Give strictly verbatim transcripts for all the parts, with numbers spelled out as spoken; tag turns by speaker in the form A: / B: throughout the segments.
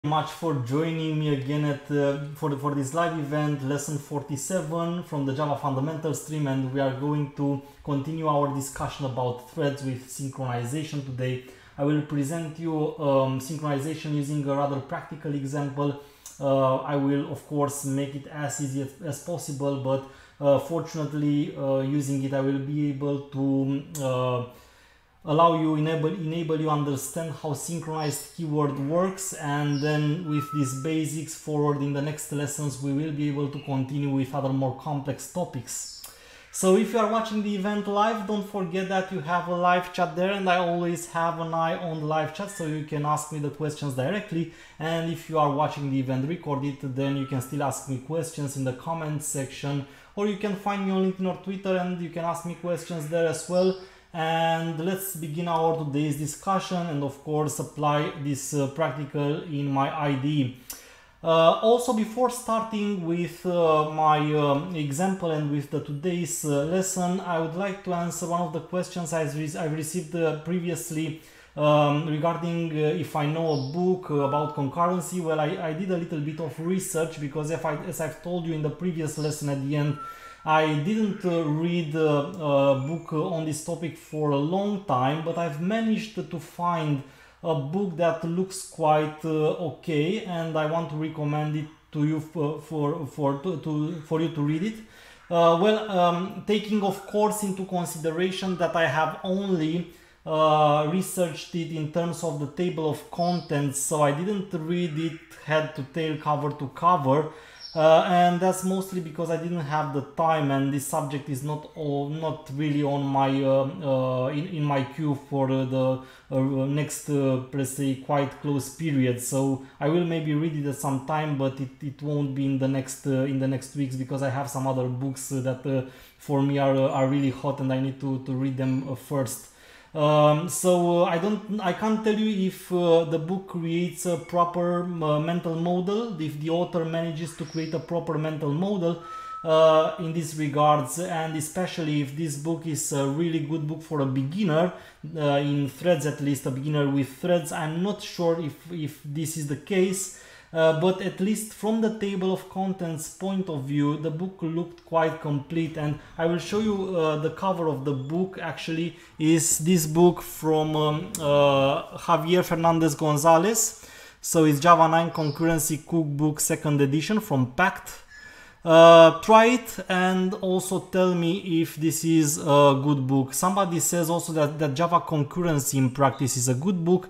A: Much for joining me again at uh, for the, for this live event, lesson forty-seven from the Java Fundamentals stream, and we are going to continue our discussion about threads with synchronization today. I will present you um, synchronization using a rather practical example. Uh, I will of course make it as easy as, as possible, but uh, fortunately uh, using it I will be able to uh, allow you, enable, enable you understand how synchronized keyword works, and then with these basics forward in the next lessons we will be able to continue with other more complex topics. So if you are watching the event live, don't forget that you have a live chat there, and I always have an eye on the live chat so you can ask me the questions directly. And if you are watching the event recorded, then you can still ask me questions in the comments section, or you can find me on LinkedIn or Twitter and you can ask me questions there as well. And let's begin our today's discussion and of course apply this uh, practical in my I D E. Uh, also, before starting with uh, my um, example and with the today's uh, lesson, I would like to answer one of the questions I've, re I've received uh, previously um, regarding uh, if I know a book uh, about concurrency. Well, I, I did a little bit of research because if I, as I've told you in the previous lesson at the end, I didn't uh, read uh, a book uh, on this topic for a long time, but I've managed to find a book that looks quite uh, okay, and I want to recommend it to you for for for, to, to, for you to read it. Uh, well, um, taking of course into consideration that I have only uh, researched it in terms of the table of contents, so I didn't read it head to tail, cover to cover. Uh, and that's mostly because I didn't have the time, and this subject is not all, not really on my uh, uh, in, in my queue for uh, the uh, next uh, let's say quite close period. So I will maybe read it at some time, but it, it won't be in the next uh, in the next weeks because I have some other books uh, that uh, for me are uh, are really hot and I need to to read them uh, first. Um, so uh, I don't, I can't tell you if uh, the book creates a proper uh, mental model, if the author manages to create a proper mental model uh, in these regards, and especially if this book is a really good book for a beginner, uh, in threads at least, a beginner with threads. I'm not sure if, if this is the case. Uh, but at least from the table of contents point of view, the book looked quite complete, and I will show you uh, the cover of the book. Actually, is this book from um, uh, Javier Fernandez Gonzalez. So it's Java nine Concurrency Cookbook second edition from Pact. Uh, try it and also tell me if this is a good book. Somebody says also that, that Java Concurrency in Practice is a good book.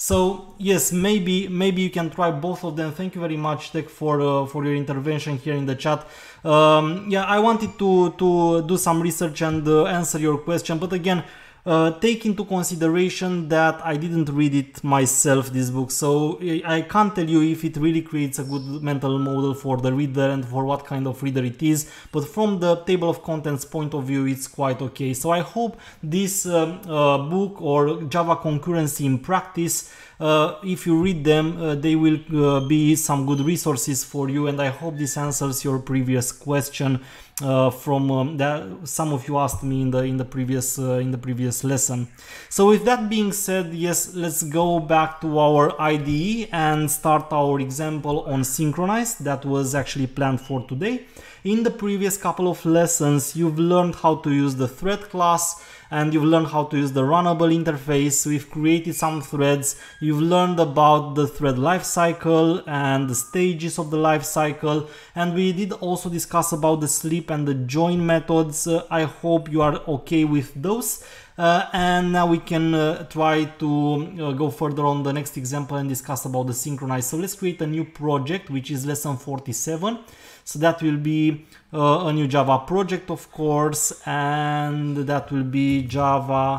A: So yes, maybe maybe you can try both of them. Thank you very much, Tech, for uh, for your intervention here in the chat. Um, yeah, I wanted to to do some research and uh, answer your question, but again, Uh, take into consideration that I didn't read it myself, this book, so I can't tell you if it really creates a good mental model for the reader and for what kind of reader it is, but from the table of contents point of view it's quite okay. So I hope this um, uh, book or Java Concurrency in Practice, uh, if you read them, uh, they will uh, be some good resources for you, and I hope this answers your previous question Uh, from um, that some of you asked me in the in the previous uh, in the previous lesson. So with that being said, yes, let's go back to our I D E and start our example on synchronized that was actually planned for today. In the previous couple of lessons, you've learned how to use the thread class, and you've learned how to use the runnable interface. We've created some threads. You've learned about the thread lifecycle and the stages of the lifecycle, and we did also discuss about the sleep and the join methods. Uh, I hope you are okay with those. Uh, and now we can uh, try to uh, go further on the next example and discuss about the synchronized. So let's create a new project, which is lesson forty-seven. So that will be uh, a new Java project, of course, and that will be Java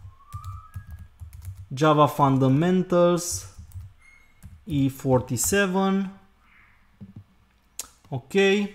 A: Java Fundamentals E forty-seven. Okay.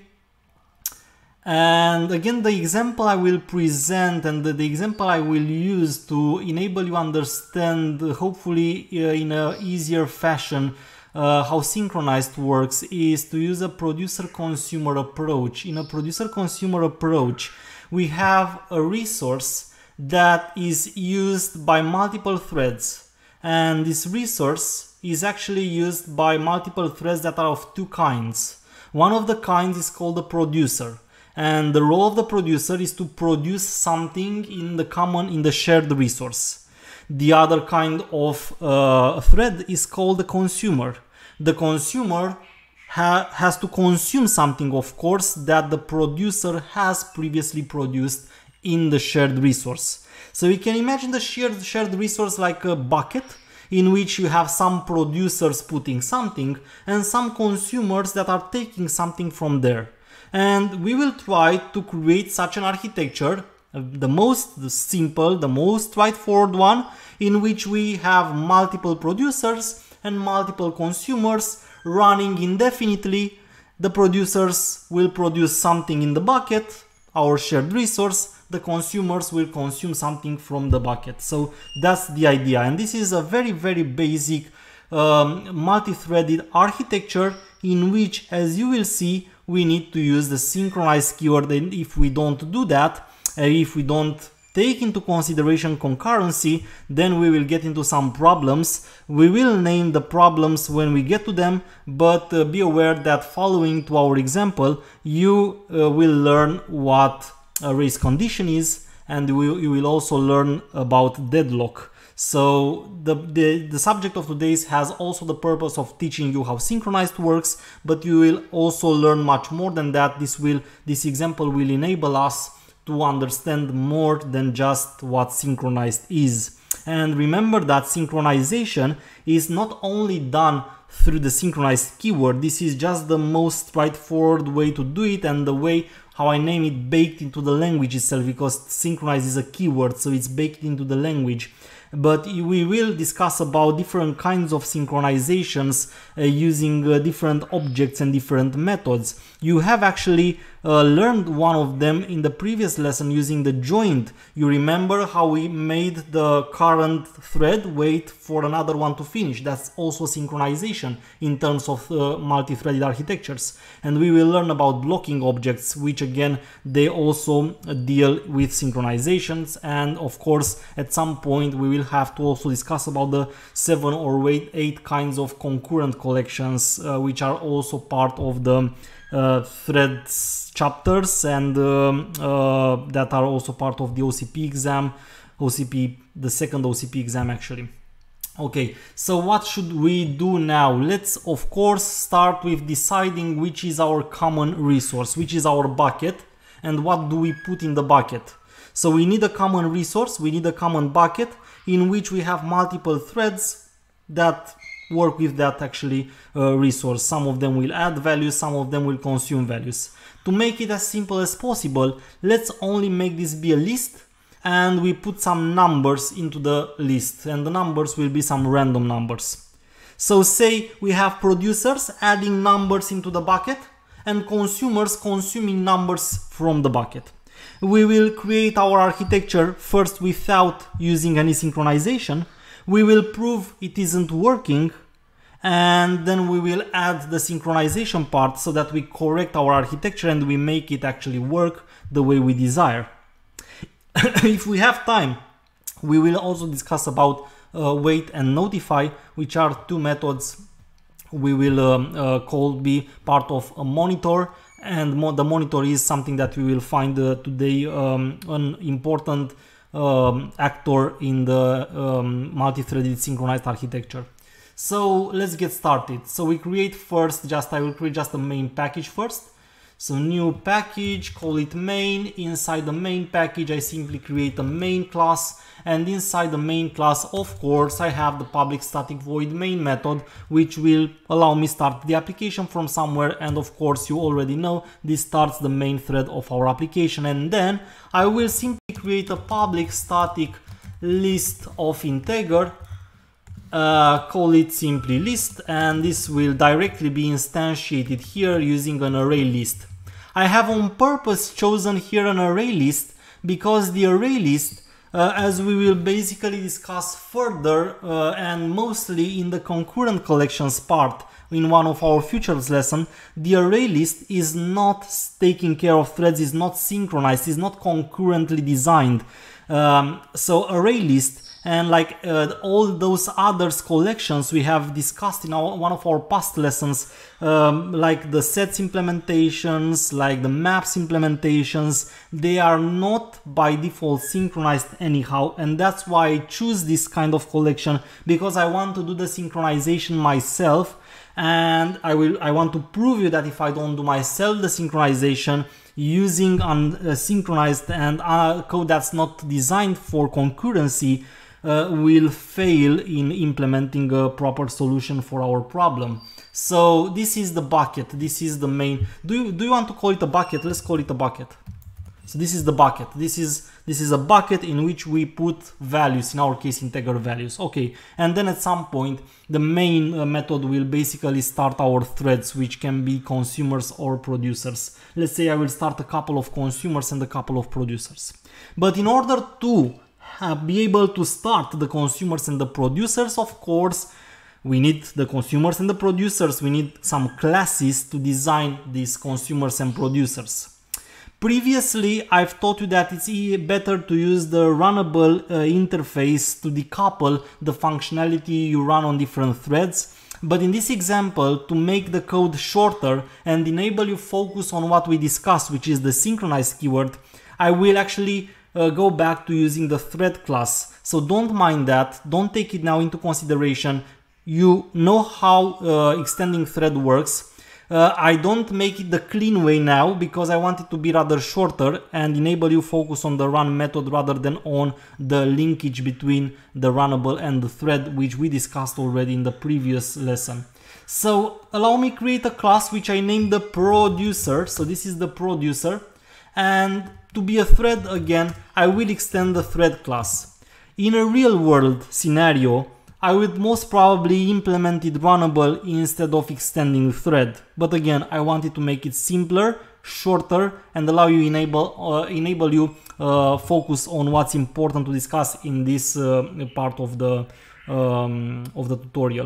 A: And again, the example I will present and the, the example I will use to enable you understand, hopefully uh, in a easier fashion, uh, how synchronized works is to use a producer-consumer approach. In a producer-consumer approach, we have a resource that is used by multiple threads, and this resource is actually used by multiple threads that are of two kinds. One of the kinds is called the producer, and the role of the producer is to produce something in the common, in the shared resource. The other kind of uh, thread is called the consumer. The consumer ha has to consume something, of course, that the producer has previously produced in the shared resource. So you can imagine the shared, shared resource like a bucket in which you have some producers putting something and some consumers that are taking something from there. And we will try to create such an architecture, the most simple, the most straightforward one, in which we have multiple producers and multiple consumers running indefinitely. The producers will produce something in the bucket, our shared resource. The consumers will consume something from the bucket. So that's the idea. And this is a very, very basic um, multi-threaded architecture in which, as you will see, we need to use the synchronized keyword. And if we don't do that, uh, if we don't take into consideration concurrency, then we will get into some problems. We will name the problems when we get to them, but uh, be aware that following to our example, you uh, will learn what a race condition is, and we, you will also learn about deadlock. So the, the, the subject of today's has also the purpose of teaching you how synchronized works, but you will also learn much more than that. This will, this example will enable us to understand more than just what synchronized is. And remember that synchronization is not only done through the synchronized keyword. This is just the most straightforward way to do it, and the way how I name it, baked into the language itself, because synchronized is a keyword, so it's baked into the language. But we will discuss about different kinds of synchronizations uh, using uh, different objects and different methods. You have actually uh, learned one of them in the previous lesson using the joined. You remember how we made the current thread wait for another one to finish. That's also synchronization in terms of uh, multi-threaded architectures. And we will learn about blocking objects, which again, they also deal with synchronizations. And of course, at some point we will have to also discuss about the seven or eight, eight kinds of concurrent collections, uh, which are also part of the uh, threads chapters, and um, uh, that are also part of the O C P exam, O C P, the second O C P exam actually. Okay, so what should we do now? Let's of course start with deciding which is our common resource, which is our bucket, and what do we put in the bucket. So we need a common resource, we need a common bucket in which we have multiple threads that work with that actually uh, resource. Some of them will add values, some of them will consume values. To make it as simple as possible, let's only make this be a list, and we put some numbers into the list, and the numbers will be some random numbers. So say we have producers adding numbers into the bucket and consumers consuming numbers from the bucket. We will create our architecture first without using any synchronization. We will prove it isn't working, and then we will add the synchronization part so that we correct our architecture and we make it actually work the way we desire. If we have time, we will also discuss about uh, wait and notify, which are two methods we will um, uh, call be part of a monitor. And mo the monitor is something that we will find uh, today um, an important um, actor in the um, multi-threaded synchronized architecture. So let's get started. So we create first, just I will create just a main package first. So new package, call it main. Inside the main package, I simply create a main class, and inside the main class, of course, I have the public static void main method, which will allow me start the application from somewhere. And of course, you already know this starts the main thread of our application. And then I will simply create a public static list of integer. Uh, call it simply list, and this will directly be instantiated here using an array list. I have on purpose chosen here an array list because the array list, uh, as we will basically discuss further uh, and mostly in the concurrent collections part in one of our futures lesson, the array list is not taking care of threads, is not synchronized, is not concurrently designed. Um, so array list And like uh, all those others collections we have discussed in our, one of our past lessons, um, like the sets implementations, like the maps implementations, they are not by default synchronized anyhow, and that's why I choose this kind of collection, because I want to do the synchronization myself, and I will I want to prove you that if I don't do myself the synchronization using unsynchronized and uh, code that's not designed for concurrency, Uh, will fail in implementing a proper solution for our problem. So this is the bucket, this is the main. Do you, do you want to call it a bucket? Let's call it a bucket. So this is the bucket. This is this is a bucket in which we put values, in our case integer values. Okay, and then at some point the main uh, method will basically start our threads, which can be consumers or producers. Let's say I will start a couple of consumers and a couple of producers. But in order to Uh, be able to start the consumers and the producers, of course, we need the consumers and the producers. We need some classes to design these consumers and producers. Previously, I've taught you that it's better to use the runnable uh, interface to decouple the functionality you run on different threads. But in this example, to make the code shorter and enable you focus on what we discussed, which is the synchronized keyword, I will actually Uh, go back to using the thread class. So don't mind that, don't take it now into consideration. You know how uh, extending thread works. Uh, I don't make it the clean way now because I want it to be rather shorter and enable you focus on the run method rather than on the linkage between the runnable and the thread, which we discussed already in the previous lesson. So allow me create a class which I named the producer. So this is the producer, and to be a thread again, I will extend the thread class. In a real world scenario, I would most probably implement it runnable instead of extending thread. But again, I wanted to make it simpler, shorter, and allow you enable uh, enable you uh, focus on what's important to discuss in this uh, part of the um, of the tutorial.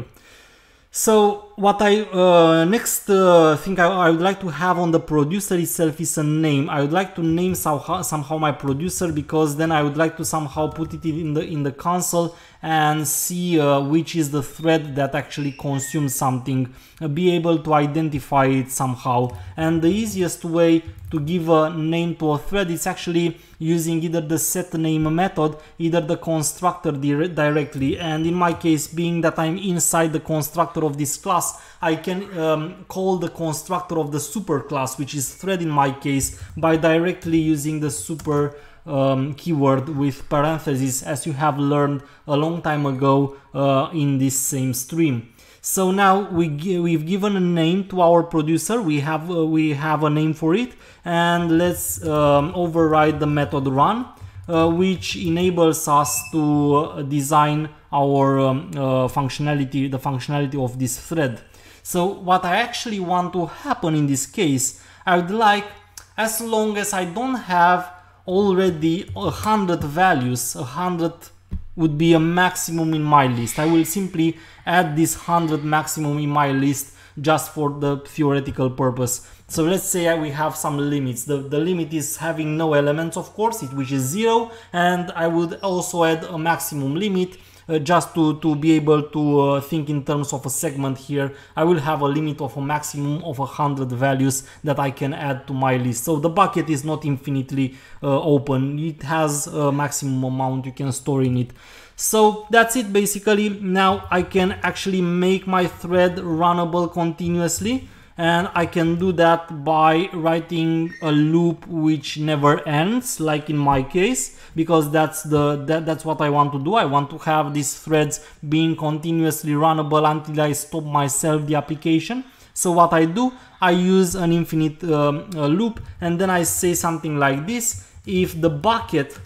A: So what I uh, next uh, thing I, I would like to have on the producer itself is a name. I would like to name somehow, somehow my producer, because then I would like to somehow put it in the in the console and see uh, which is the thread that actually consumes something, uh, be able to identify it somehow. And the easiest way to give a name to a thread is actually using either the setName method, either the constructor dire directly, and in my case, being that I'm inside the constructor of this class, I can um, call the constructor of the super class, which is thread in my case, by directly using the super um, keyword with parentheses, as you have learned a long time ago uh, in this same stream. So now we we've given a name to our producer. We have uh, we have a name for it, and let's um, override the method run, uh, which enables us to uh, design our um, uh, functionality, the functionality of this thread. So what I actually want to happen in this case, I would like, as long as I don't have already a hundred values, a hundred would be a maximum in my list. I will simply add this one hundred maximum in my list just for the theoretical purpose. So let's say we have some limits. The, the limit is having no elements, of course, it, which is zero, and I would also add a maximum limit uh, just to, to be able to uh, think in terms of a segment here. I will have a limit of a maximum of one hundred values that I can add to my list. So the bucket is not infinitely uh, open. It has a maximum amount you can store in it. So that's it basically. Now I can actually make my thread runnable continuously, and I can do that by writing a loop which never ends, like in my case, because that's the that, that's what I want to do. I want to have these threads being continuously runnable until I stop myself the application. So what I do, I use an infinite um, uh, loop, and then I say something like this: if the bucket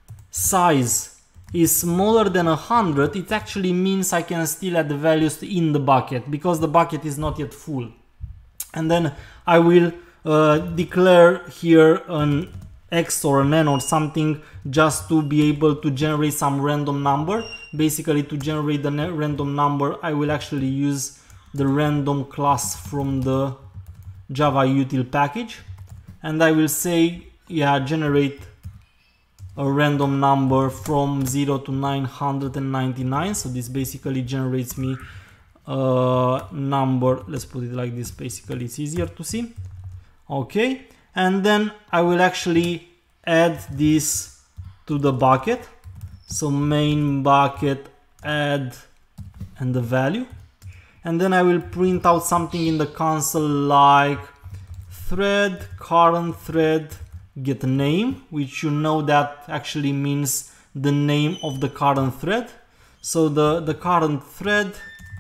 A: size is smaller than one hundred, it actually means I can still add the values in the bucket, because the bucket is not yet full. And then I will uh, declare here an X or an N or something, just to be able to generate some random number. Basically, to generate the random number, I will actually use the random class from the Java util package, and I will say, yeah, generate a random number from zero to nine hundred ninety-nine. So this basically generates me a number. Let's put it like this, basically it's easier to see. Okay, and then I will actually add this to the bucket. So main bucket, add, and the value. And then I will print out something in the console like thread, current thread, get name, which you know that actually means the name of the current thread. So the, the current thread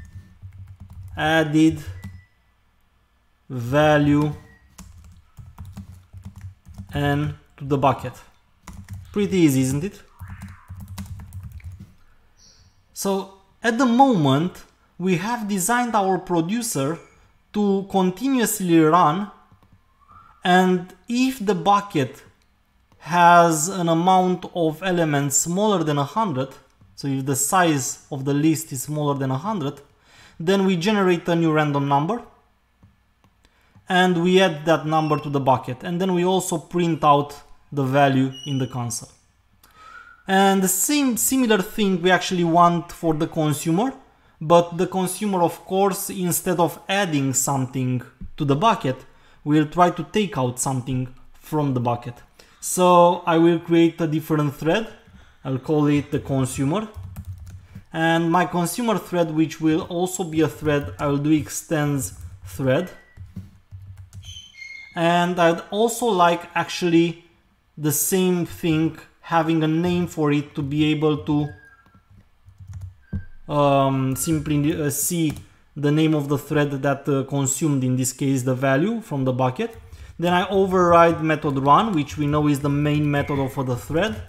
A: added value and to the bucket. Pretty easy, isn't it? So at the moment we have designed our producer to continuously run, and if the bucket has an amount of elements smaller than one hundred, so if the size of the list is smaller than one hundred, then we generate a new random number and we add that number to the bucket, and then we also print out the value in the console. And the same similar thing we actually want for the consumer, but the consumer, of course, instead of adding something to the bucket, will try to take out something from the bucket. So I will create a different thread. I'll call it the consumer. And my consumer thread, which will also be a thread, I will do extends thread. And I'd also like actually the same thing, having a name for it to be able to um, simply uh, see the name of the thread that uh, consumed, in this case, the value from the bucket. Then I override method run, which we know is the main method of the thread.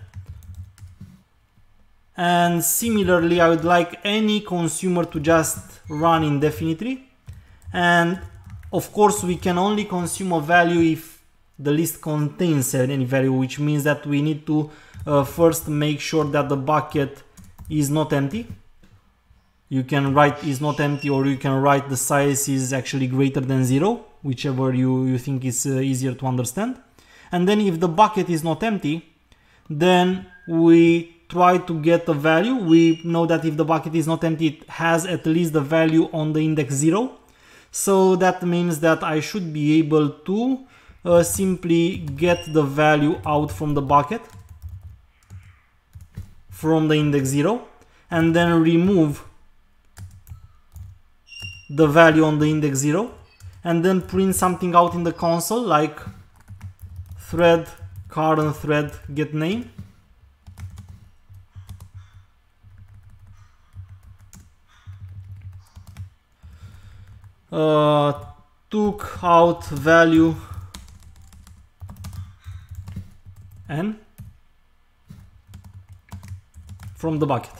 A: And similarly, I would like any consumer to just run indefinitely. And of course, we can only consume a value if the list contains any value, which means that we need to uh, first make sure that the bucket is not empty. You can write is not empty, or you can write the size is actually greater than zero, whichever you, you think is uh, easier to understand. And then if the bucket is not empty, then we try to get a value. We know that if the bucket is not empty, it has at least the value on the index zero. So that means that I should be able to uh, simply get the value out from the bucket from the index zero, and then remove the value on the index zero, and then print something out in the console like thread, current thread, get name. Uh, took out value n from the bucket.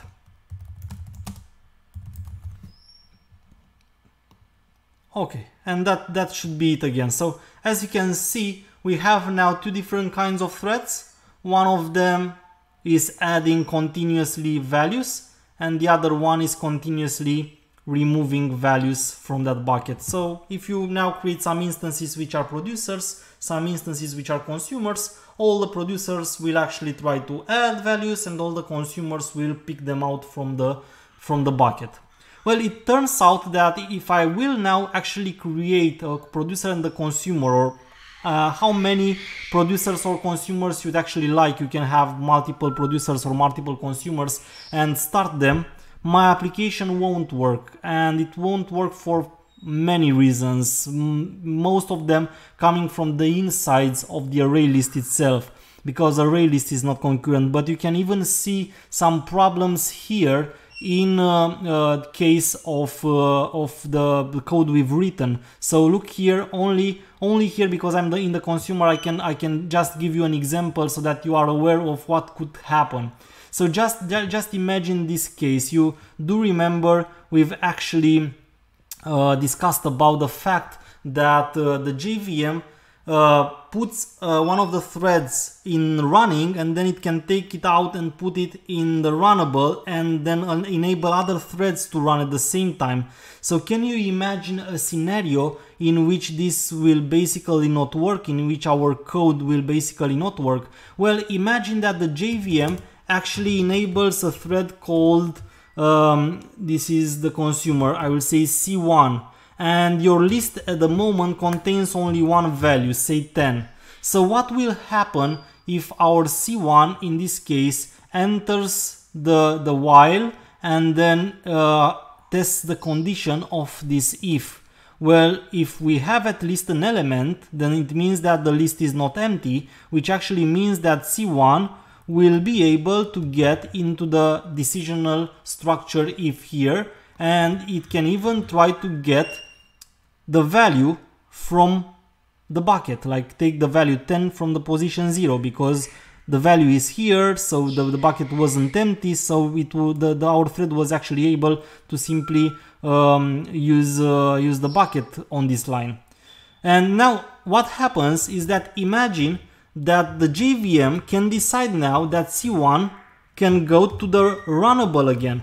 A: Okay, and that, that should be it again. So as you can see, we have now two different kinds of threads. One of them is adding continuously values, and the other one is continuously removing values from that bucket. So if you now create some instances which are producers, some instances which are consumers, all the producers will actually try to add values and all the consumers will pick them out from the from the bucket. Well, it turns out that if I will now actually create a producer and a consumer, or uh, how many producers or consumers you'd actually like, you can have multiple producers or multiple consumers and start them, my application won't work, and it won't work for many reasons, M most of them coming from the insides of the array list itself, because array list is not concurrent. But you can even see some problems here in uh, uh, case of uh, of the, the code we've written. So look here, only only here, because I'm the, in the consumer, I can I can just give you an example so that you are aware of what could happen. So just just imagine this case. You do remember we've actually uh, discussed about the fact that uh, the J V M uh, puts uh, one of the threads in running, and then it can take it out and put it in the runnable and then enable other threads to run at the same time. So can you imagine a scenario in which this will basically not work, in which our code will basically not work? Well, imagine that the J V M actually enables a thread called, um, this is the consumer, I will say C one, and your list at the moment contains only one value, say ten. So what will happen if our C one in this case enters the, the while and then uh, tests the condition of this if? Well, if we have at least an element, then it means that the list is not empty, which actually means that C one will be able to get into the decisional structure if here, and it can even try to get the value from the bucket, like take the value ten from the position zero, because the value is here, so the, the bucket wasn't empty, so it would, the, the, our thread was actually able to simply um, use, uh, use the bucket on this line. And now what happens is that imagine that the J V M can decide now that C one can go to the runnable again.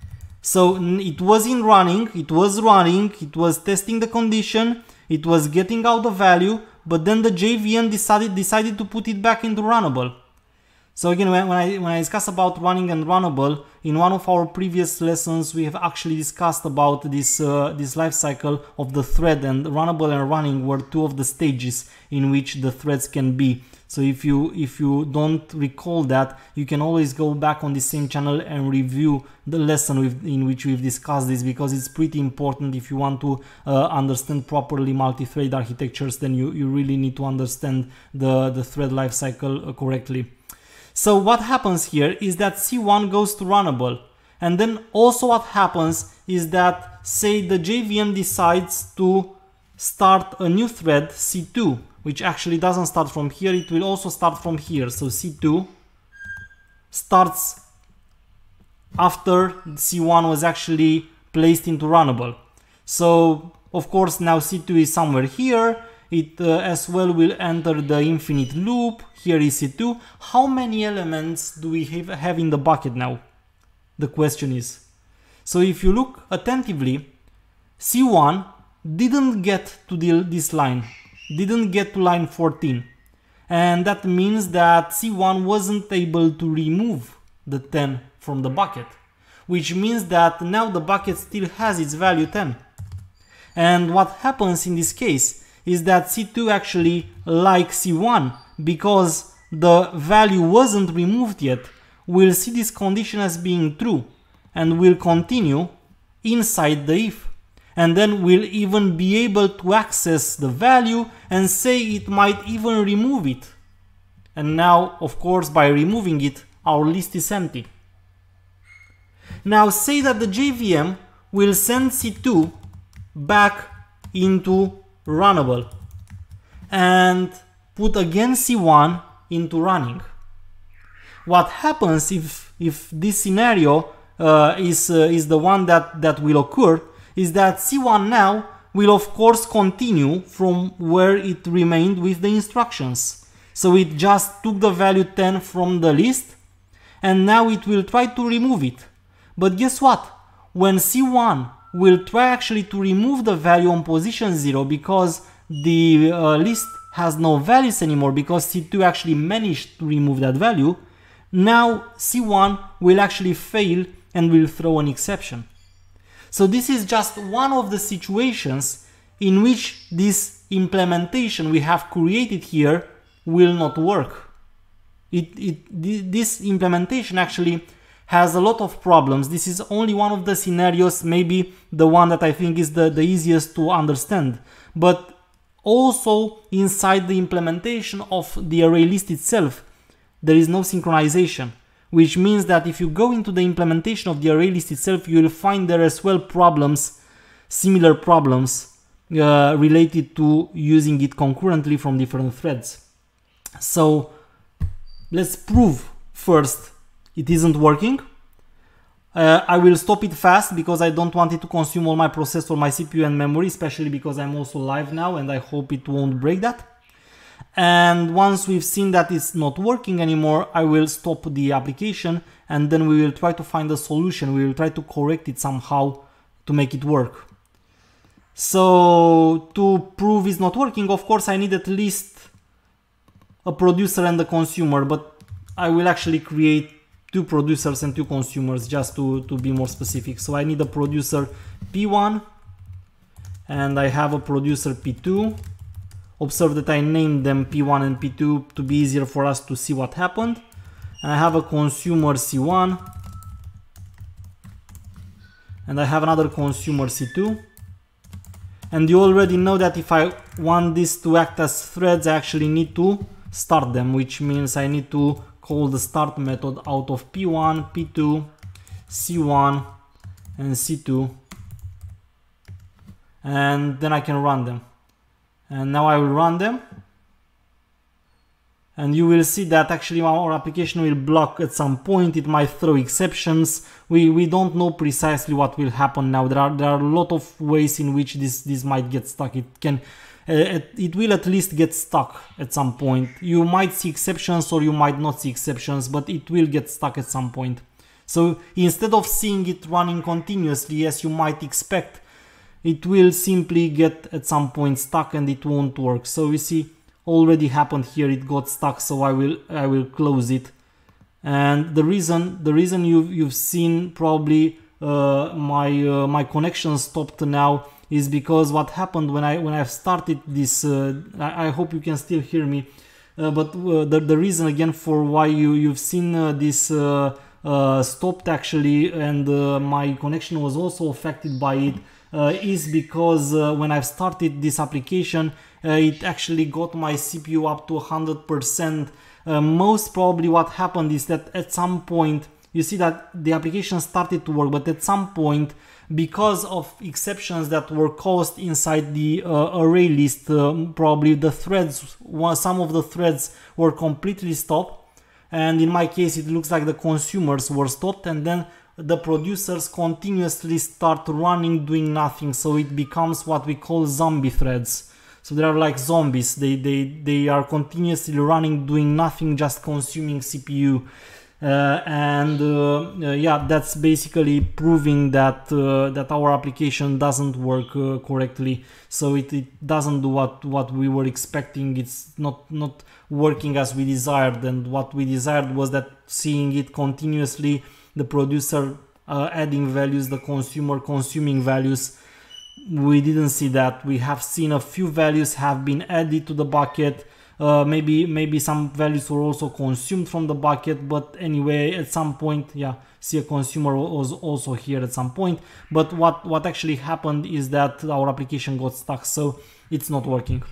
A: So it was in running, it was running, it was testing the condition, it was getting out the value, but then the J V M decided decided to put it back into runnable. So again, when I, when I discuss about running and runnable, in one of our previous lessons we have actually discussed about this, uh, this life cycle of the thread, and runnable and running were two of the stages in which the threads can be. So if you if you don't recall that, you can always go back on the same channel and review the lesson with, in which we've discussed this, because it's pretty important if you want to uh, understand properly multi-thread architectures. Then you, you really need to understand the, the thread lifecycle correctly. So what happens here is that C one goes to runnable, and then also what happens is that, say, the J V M decides to start a new thread, C two, which actually doesn't start from here, it will also start from here. So C two starts after C one was actually placed into runnable. So of course now C two is somewhere here, it uh, as well will enter the infinite loop. Here is C two. How many elements do we have, have in the bucket now? The question is. So if you look attentively, C one didn't get to the, this line, didn't get to line fourteen, and that means that C one wasn't able to remove the ten from the bucket, which means that now the bucket still has its value ten. And what happens in this case is that C two actually, like C one, because the value wasn't removed yet, will see this condition as being true and will continue inside the if. And then we'll even be able to access the value and say it might even remove it. And now, of course, by removing it, our list is empty. Now say that the J V M will send C two back into runnable and put again C one into running. What happens if, if this scenario uh, is, uh, is the one that, that will occur is that C one now will of course continue from where it remained with the instructions. So it just took the value ten from the list and now it will try to remove it. But guess what? When C one will try actually to remove the value on position zero, because the uh, list has no values anymore, because C two actually managed to remove that value, now C one will actually fail and will throw an exception. So this is just one of the situations in which this implementation we have created here will not work. It, it, this implementation actually has a lot of problems. This is only one of the scenarios, maybe the one that I think is the, the easiest to understand. But also inside the implementation of the array list itself, there is no synchronization. Which means that if you go into the implementation of the array list itself, you will find there as well problems, similar problems uh, related to using it concurrently from different threads. So let's prove first it isn't working. Uh, I will stop it fast because I don't want it to consume all my processor, my C P U and memory, especially because I'm also live now and I hope it won't break that. And once we've seen that it's not working anymore, I will stop the application and then we will try to find a solution. We will try to correct it somehow to make it work. So to prove it's not working, of course I need at least a producer and a consumer, but I will actually create two producers and two consumers just to, to be more specific. So I need a producer P one and I have a producer P two. Observe that I named them P one and P two to be easier for us to see what happened. And I have a consumer C one and I have another consumer C two. And you already know that if I want this to act as threads, I actually need to start them, which means I need to call the start method out of P one, P two, C one and C two, and then I can run them. And now I will run them and you will see that actually our application will block at some point. It might throw exceptions. We, we don't know precisely what will happen now. There are, there are a lot of ways in which this, this might get stuck. It can, uh, it, it will at least get stuck at some point. You might see exceptions or you might not see exceptions, but it will get stuck at some point. So instead of seeing it running continuously as you might expect, it will simply get at some point stuck and it won't work. So you see, already happened here, it got stuck, so I will I will close it. And the reason the reason you've, you've seen probably uh, my uh, my connection stopped now is because what happened when I when I've started this, uh, I, I hope you can still hear me, uh, but uh, the, the reason again for why you you've seen uh, this uh, uh, stopped actually and uh, my connection was also affected by it uh, is because uh, when I've started this application, Uh, it actually got my C P U up to one hundred percent. Uh, most probably what happened is that at some point, you see that the application started to work, but at some point, because of exceptions that were caused inside the uh, array list, uh, probably the threads, some of the threads were completely stopped. And in my case, it looks like the consumers were stopped and then the producers continuously start running, doing nothing. So it becomes what we call zombie threads. So they are like zombies, they, they, they are continuously running, doing nothing, just consuming C P U. Uh, and uh, uh, yeah, that's basically proving that uh, that our application doesn't work uh, correctly. So it, it doesn't do what, what we were expecting, it's not, not working as we desired. And what we desired was that seeing it continuously, the producer uh, adding values, the consumer consuming values. We didn't see that. We have seen a few values have been added to the bucket. Uh, maybe maybe some values were also consumed from the bucket, but anyway, at some point, yeah, see a consumer was also here at some point. But what what actually happened is that our application got stuck, so it's not working.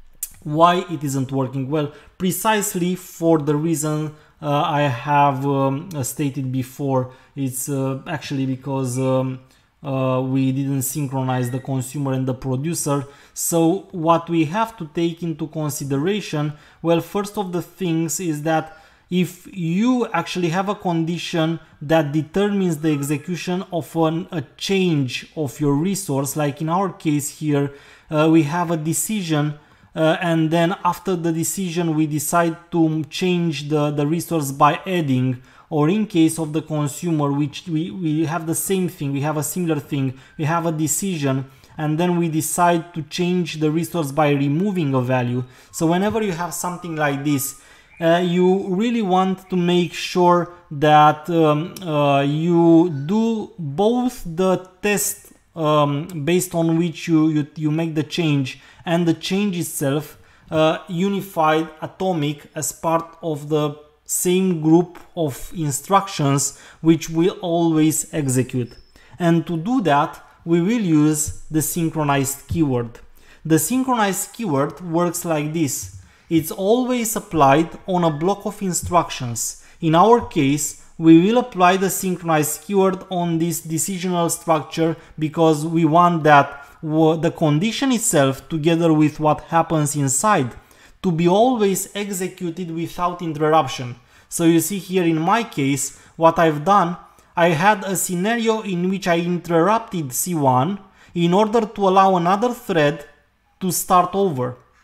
A: Why it isn't working? Well, precisely for the reason uh, I have um, stated before. It's uh, actually because um, Uh, we didn't synchronize the consumer and the producer. So what we have to take into consideration, well, first of the things is that if you actually have a condition that determines the execution of an, a change of your resource, like in our case here, uh, we have a decision uh, and then after the decision we decide to change the, the resource by adding. Or in case of the consumer, which we, we have the same thing, we have a similar thing, we have a decision and then we decide to change the resource by removing a value. So whenever you have something like this, uh, you really want to make sure that um, uh, you do both the test um, based on which you, you, you make the change and the change itself uh, unified, atomic, as part of the same group of instructions which will always execute. And to do that, we will use the synchronized keyword. The synchronized keyword works like this. It's always applied on a block of instructions. In our case, we will apply the synchronized keyword on this decisional structure because we want that the condition itself, together with what happens inside, to be always executed without interruption. So you see here in my case, what I've done, I had a scenario in which I interrupted C one in order to allow another thread to start over.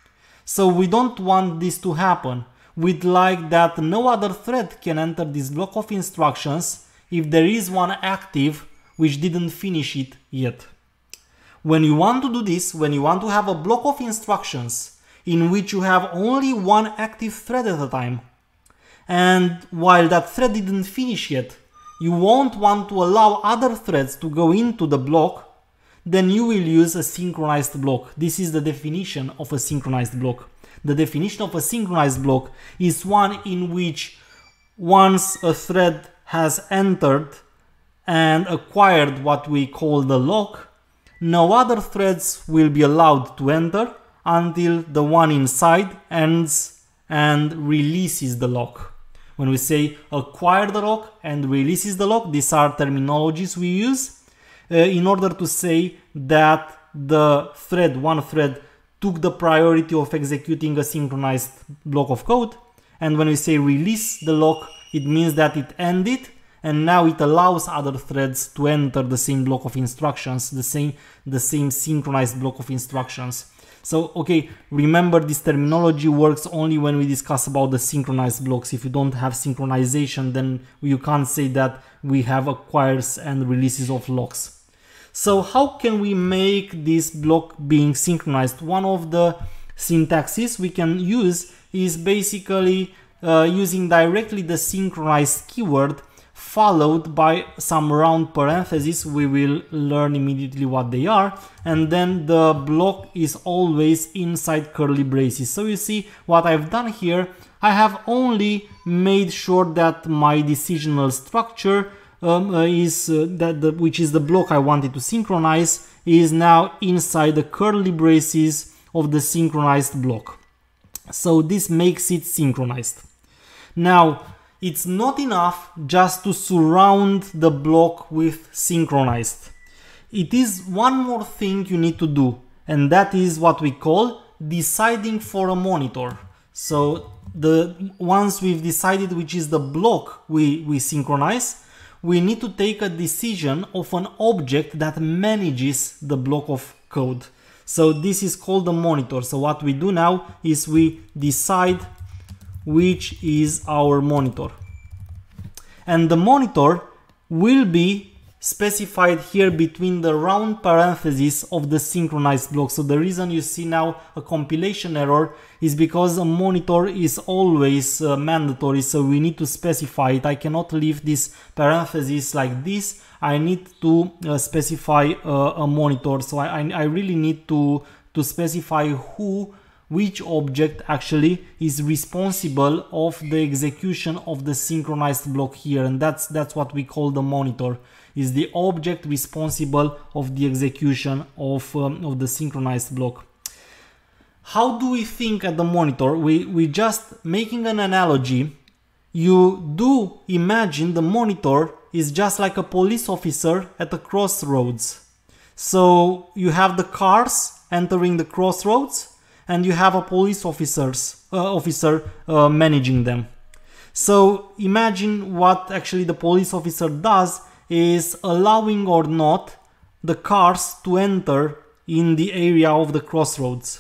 A: So we don't want this to happen. We'd like that no other thread can enter this block of instructions if there is one active which didn't finish it yet. When you want to do this, when you want to have a block of instructions in which you have only one active thread at a time, and while that thread didn't finish yet, you won't want to allow other threads to go into the block, then you will use a synchronized block. This is the definition of a synchronized block. The definition of a synchronized block is one in which once a thread has entered and acquired what we call the lock, no other threads will be allowed to enter until the one inside ends and releases the lock. When we say acquire the lock and releases the lock, these are terminologies we use uh, in order to say that the thread, one thread, took the priority of executing a synchronized block of code. And when we say release the lock, it means that it ended and now it allows other threads to enter the same block of instructions, the same, the same synchronized block of instructions. So, okay, remember this terminology works only when we discuss about the synchronized blocks. If you don't have synchronization, then you can't say that we have acquires and releases of locks. So how can we make this block being synchronized? One of the syntaxes we can use is basically uh, using directly the synchronized keyword followed by some round parentheses. We will learn immediately what they are, and then the block is always inside curly braces. So you see what I've done here, I have only made sure that my decisional structure um, uh, is uh, that the, which is the block I wanted to synchronize, is now inside the curly braces of the synchronized block. So this makes it synchronized. Now it's not enough just to surround the block with synchronized. It is one more thing you need to do, and that is what we call deciding for a monitor. So the once we've decided which is the block we, we synchronize, we need to take a decision of an object that manages the block of code. So this is called the monitor. So what we do now is we decide which is our monitor. And the monitor will be specified here between the round parentheses of the synchronized block. So the reason you see now a compilation error is because a monitor is always uh, mandatory, so we need to specify it. I cannot leave this parentheses like this. I need to uh, specify uh, a monitor. So I, I, I really need to, to specify who which object actually is responsible of the execution of the synchronized block here, and that's that's what we call the monitor, is the object responsible of the execution of, um, of the synchronized block. How do we think at the monitor? We, we just making an analogy. You do imagine the monitor is just like a police officer at a crossroads. So you have the cars entering the crossroads, and you have a police officers, uh, officer uh, managing them. So imagine what actually the police officer does is allowing or not the cars to enter in the area of the crossroads.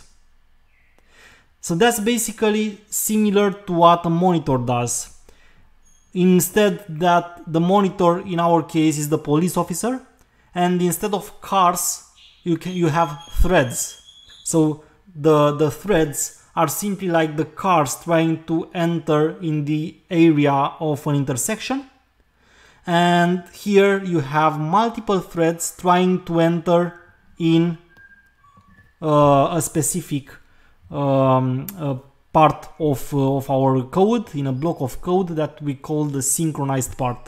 A: So that's basically similar to what a monitor does. Instead that the monitor in our case is the police officer, and instead of cars you can you have threads. So The, the threads are simply like the cars trying to enter in the area of an intersection. And here you have multiple threads trying to enter in uh, a specific um, uh, part of, uh, of our code, in a block of code that we call the synchronized part.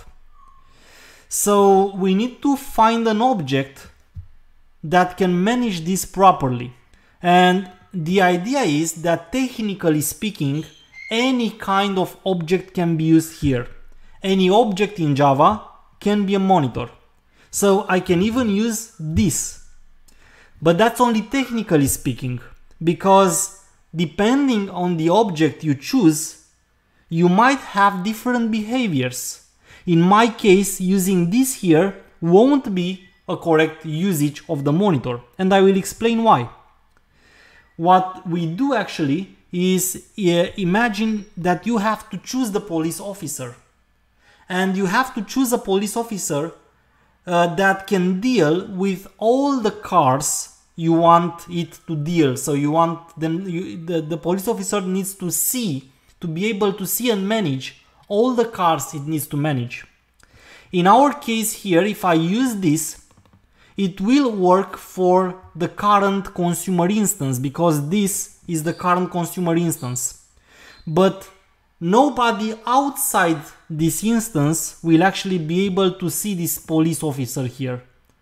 A: So we need to find an object that can manage this properly. And the idea is that technically speaking, any kind of object can be used here. Any object in Java can be a monitor. So I can even use this. But that's only technically speaking, because depending on the object you choose, you might have different behaviors. In my case, using this here won't be a correct usage of the monitor, and I will explain why. what we do actually is uh, imagine that you have to choose the police officer, and you have to choose a police officer uh, that can deal with all the cars you want it to deal. So you want them, you, the, the police officer needs to see, to be able to see and manage all the cars it needs to manage. In our case here, if I use this, it will work for the current consumer instance, because this is the current consumer instance. But nobody outside this instance will actually be able to see this police officer here.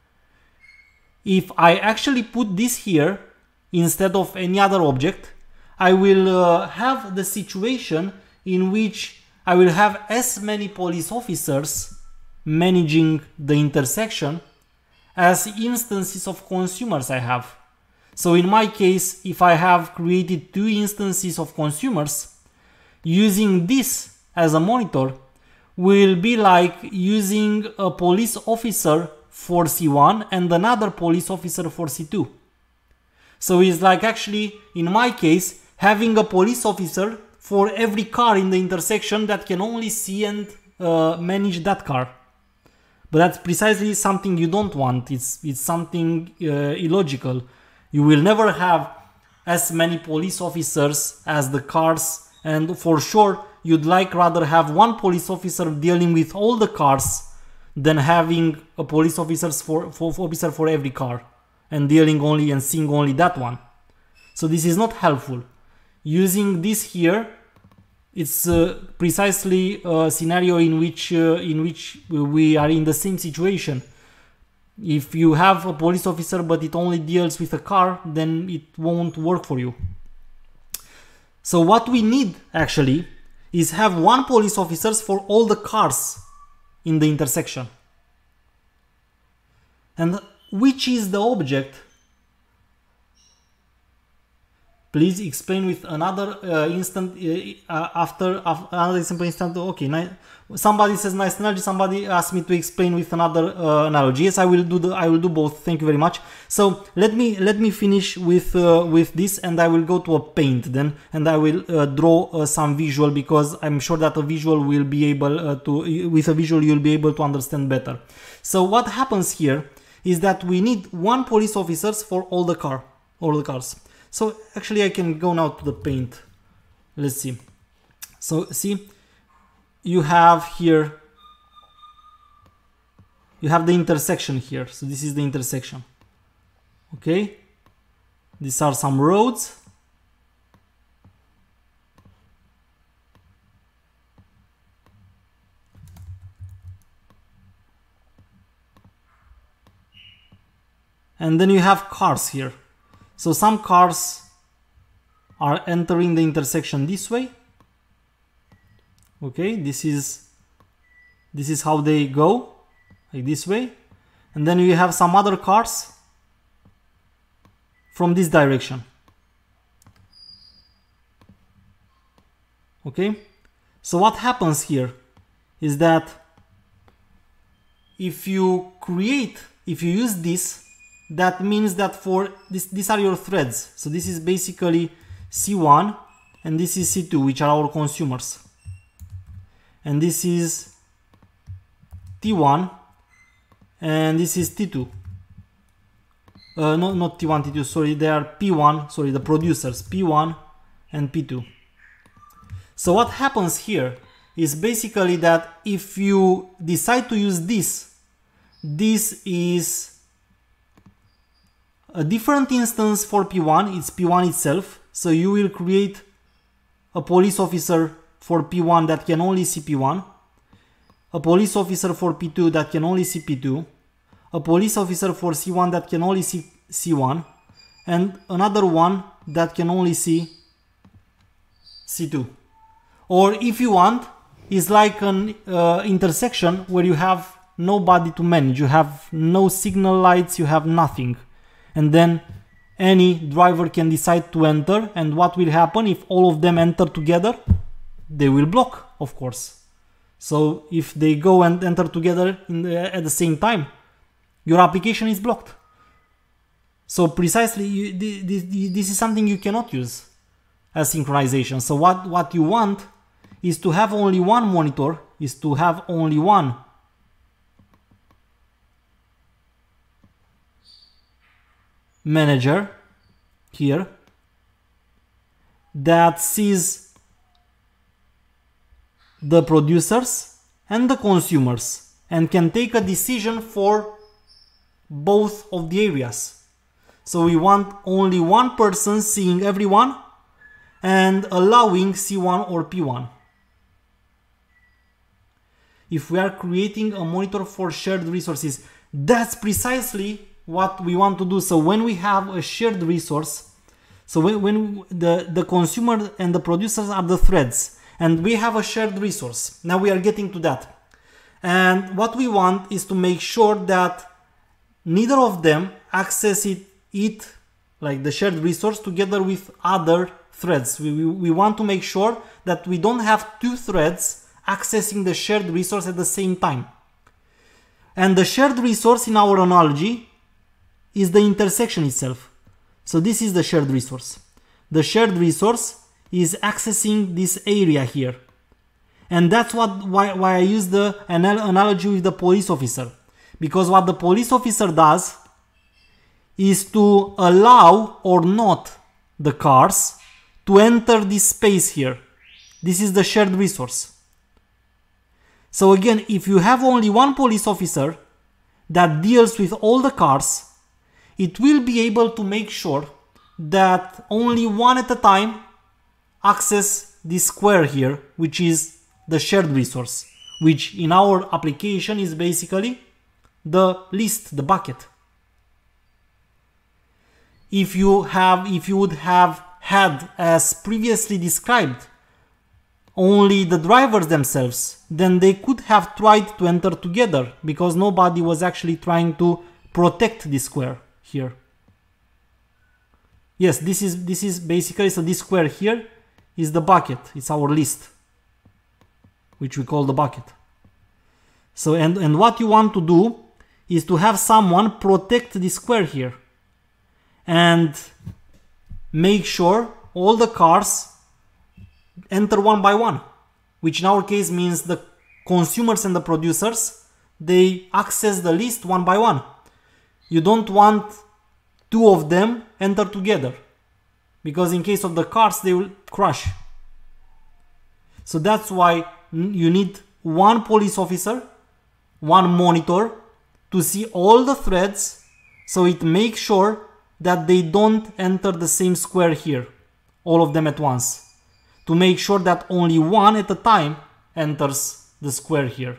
A: If I actually put this here instead of any other object, I will uh, have the situation in which I will have as many police officers managing the intersection as instances of consumers I have. So in my case, if I have created two instances of consumers, using this as a monitor will be like using a police officer for C one and another police officer for C two. So it's like actually, in my case, having a police officer for every car in the intersection that can only see and uh, manage that car. But that's precisely something you don't want. It's, it's something uh, illogical. You will never have as many police officers as the cars, and for sure you'd like rather have one police officer dealing with all the cars than having a police officer for, for, officer for every car and dealing only and seeing only that one. So this is not helpful. Using this here, it's uh, precisely a scenario in which uh, in which we are in the same situation. If you have a police officer but it only deals with a car, then it won't work for you. So what we need actually is have one police officer for all the cars in the intersection. And which is the object? Please explain with another uh, instant uh, after, after another example instant. Okay, somebody says nice analogy. Somebody asked me to explain with another uh, analogy. Yes, I will do the. I will do both. Thank you very much. So let me let me finish with uh, with this, and I will go to a paint then, and I will uh, draw uh, some visual, because I'm sure that a visual will be able uh, to with a visual you'll be able to understand better. So what happens here is that we need one police officer for all the car, all the cars. So actually I can go now to the paint. Let's see. So see, you have here, you have the intersection here. So this is the intersection. Okay. These are some roads. And then you have cars here. So some cars are entering the intersection this way. Okay, this is this is how they go, like this way. And then you have some other cars from this direction. Okay, so what happens here is that if you create, if you use this, that means that for this, these are your threads. So this is basically C one and this is C two, which are our consumers. And this is T one and this is T two. Uh, no, not T one, T two, sorry, they are P one, sorry, the producers, P one and P two. So what happens here is basically that if you decide to use this, this is a different instance for P one, it's P one itself. So you will create a police officer for P one that can only see P one, a police officer for P two that can only see P two, a police officer for C one that can only see C one, and another one that can only see C two. Or if you want, it's like an uh, intersection where you have nobody to manage, you have no signal lights, you have nothing. And then any driver can decide to enter, and what will happen if all of them enter together? They will block, of course. So if they go and enter together in the, at the same time, your application is blocked. So precisely, you, this, this is something you cannot use as synchronization. So what, what you want is to have only one monitor, is to have only one manager here that sees the producers and the consumers and can take a decision for both of the areas. So we want only one person seeing everyone and allowing C one or P one. If we are creating a monitor for shared resources, that's precisely what we want to do. So when we have a shared resource, so when, when the, the consumer and the producers are the threads, and we have a shared resource, now we are getting to that. And what we want is to make sure that neither of them access it, it like the shared resource together with other threads. We, we, we want to make sure that we don't have two threads accessing the shared resource at the same time. And the shared resource in our analogy is the intersection itself. So this is the shared resource. The shared resource is accessing this area here. And that's what why, why I use the anal analogy with the police officer. Because what the police officer does is to allow or not the cars to enter this space here. This is the shared resource. So again, if you have only one police officer that deals with all the cars, it will be able to make sure that only one at a time access this square here, which is the shared resource, which in our application is basically the list, the bucket. If you have, if you would have had, as previously described, only the drivers themselves, then they could have tried to enter together because nobody was actually trying to protect this square here. Yes, this is this is basically, so this square here is the bucket. It's our list, which we call the bucket. So and and what you want to do is to have someone protect this square here and make sure all the cars enter one by one, which in our case means the consumers and the producers, they access the list one by one. You don't want two of them enter together, because in case of the cars they will crash. So that's why you need one police officer, one monitor to see all the threads, so it makes sure that they don't enter the same square here, all of them at once, to make sure that only one at a time enters the square here.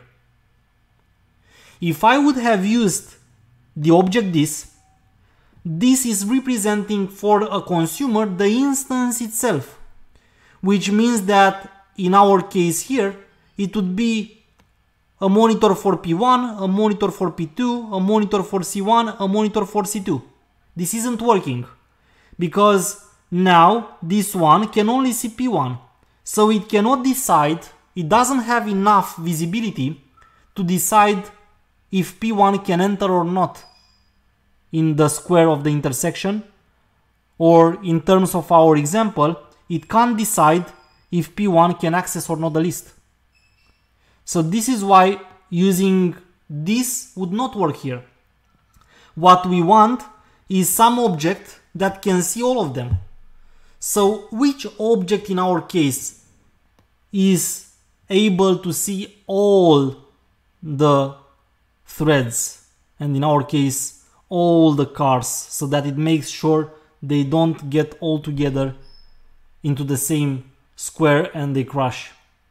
A: If I would have used the object this, this is representing for a consumer the instance itself, which means that in our case here, it would be a monitor for P one, a monitor for P two, a monitor for C one, a monitor for C two. This isn't working because now this one can only see P one. So it cannot decide, it doesn't have enough visibility to decide if P one can enter or not in the square of the intersection, or in terms of our example, it can't decide if P one can access or not the list. So this is why using this would not work here. What we want is some object that can see all of them. So which object in our case is able to see all the threads, and in our case all the cars, so that it makes sure they don't get all together into the same square and they crash?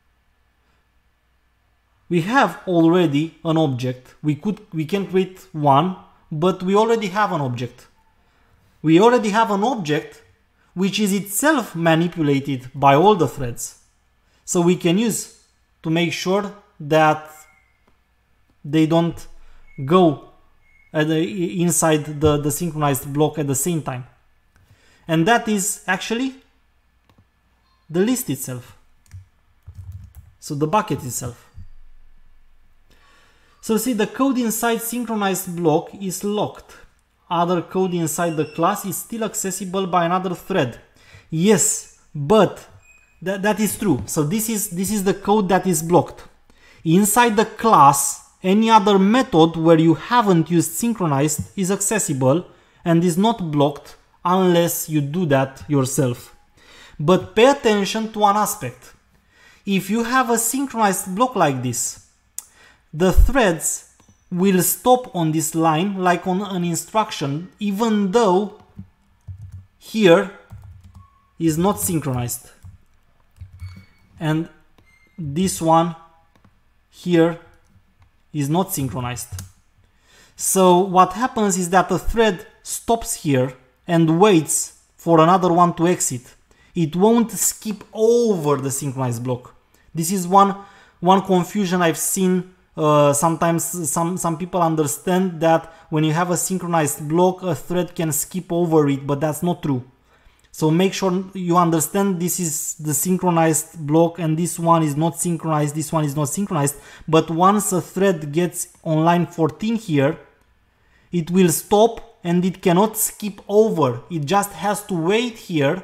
A: We have already an object. We could we can create one, but we already have an object. We already have an object which is itself manipulated by all the threads. So we can use to make sure that they don't go at the, inside the, the synchronized block at the same time. And that is actually the list itself. So the bucket itself. So see, the code inside synchronized block is locked. other code inside the class is still accessible by another thread. Yes, but th that is true. So this is, this is the code that is blocked. Inside the class, any other method where you haven't used synchronized is accessible and is not blocked unless you do that yourself. But pay attention to one aspect. If you have a synchronized block like this, the threads will stop on this line like on an instruction, even though here is not synchronized. And this one here is not synchronized. So what happens is that the thread stops here and waits for another one to exit. It won't skip over the synchronized block. This is one, one confusion I've seen. Uh, sometimes some, some people understand that when you have a synchronized block, a thread can skip over it, but that's not true. So make sure you understand this is the synchronized block and this one is not synchronized, this one is not synchronized. But once a thread gets on line fourteen here, it will stop and it cannot skip over. It just has to wait here